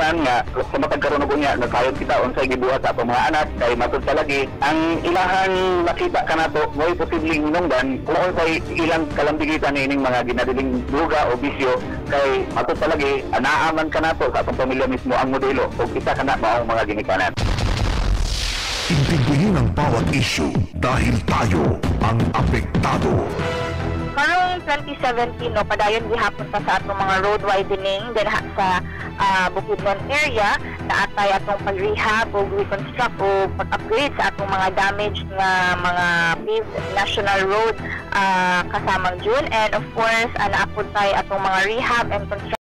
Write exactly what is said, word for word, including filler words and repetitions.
tanan nga sa matag karon og unya nagkayod kita unsay gibuhat sa atong mga anak kay matud palagi ang ilahan makita kanato mo'y posibleng hinungdan kung kay ilang kalambigitan ining mga ginadiling duga o bisyo kay matud palagi anaaman kanato sa atong pamilya mismo ang modelo ug isa kana maong mga ginikanan. Intindihin ang bawat issue dahil tayo ang apektado. Karong twenty seventeen, no, padayon gihapon pa sa atong mga road widening dinha sa uh, Bukidnon area na atay atong pag-rehab o reconstruct o pag-upgrade sa atong mga damaged nga mga paved national road uh, kasamang June, and of course uh, naapod tayo atong mga rehab and construction